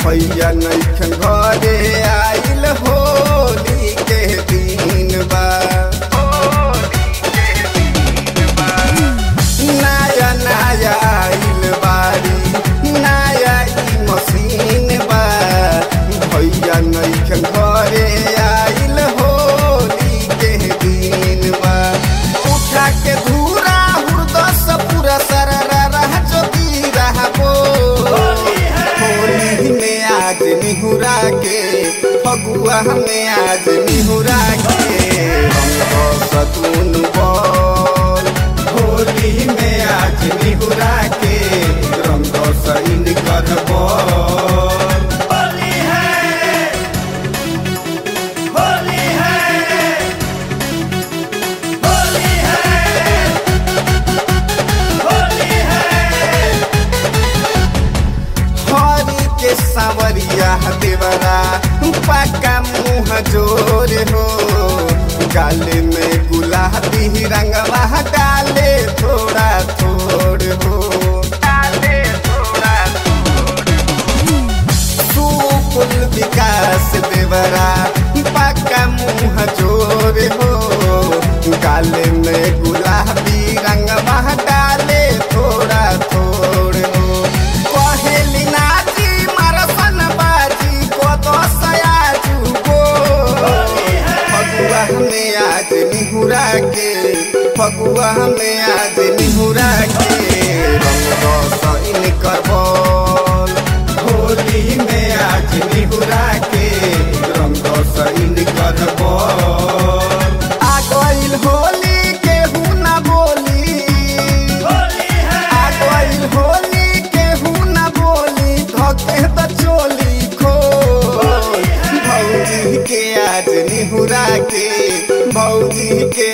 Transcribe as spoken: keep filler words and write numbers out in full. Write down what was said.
भैया नैखन घरे आइल होली के दिन बा। नया नया आइल बारी नया ई मशीन बा। भैया नैखन घरे आइल होली के दिन बा। उठा के धूरा हुरदस पूरा सररा रह जोगी रहबो। होली में आज निहुरा के फगुआ में आज निहुरा के रंग सतुन बोल। होली में आज निहुरा के रंग सइन कर बोल। होली है होली है होली है होली है। हरी के सावरिया देवरा पक्का मुँह जोर हो। गाले में गुलाबी रंगवा डाले थोड़ा थोड़ हो। डाले थोड़ा थोड़ हो। सुकुल विकास देवरा पक्का मुँह जोर हो। गाले में गुलाबी रंगवा डाले थोड़ा थोड़ हो। कहेली नाची मरसन बाजी को तो सयाजू को। फगुआ में आज निहुरा के फगुआ में आज निहुरा के रंग सइन कर बोल। होली में आज निहुरा के रंग सइन कर बोल। आ गइल होली केहू ना बोली। होली है आ गइल होली केहू ना बोली। धके त चोली खोल। भौजी के आज निहुरा के भौजी के